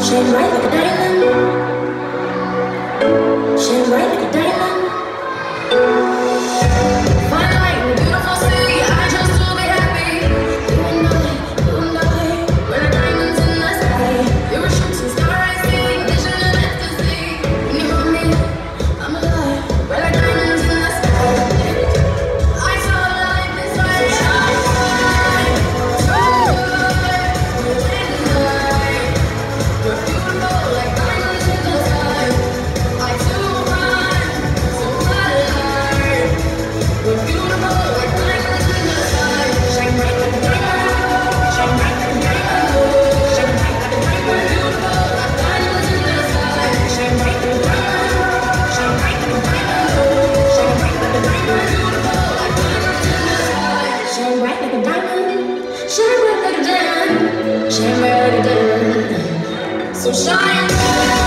Shine bright like a diamond. Shine bright like a diamond. Fine light in a beautiful city. I chose to be happy. You and I, we're diamonds in the sky. You're a shooting star, I see. Vision and ecstasy. When you're with me, I'm alive. We're like diamonds in the sky. I saw life inside. Shine bright, so good. We're beautiful like diamonds in the sky. I too run, so alive. We're beautiful like diamonds in the sky. Shine bright like a diamond. Shine bright like a diamond. Shine bright like a diamond. Beautiful like diamonds in the sky. Shine bright like a diamond. Shine bright like a diamond. Shine bright like a diamond. Beautiful like diamonds in the sky. Shine bright like a diamond. Shine bright like a diamond. Shine bright like a diamond. So shine bright.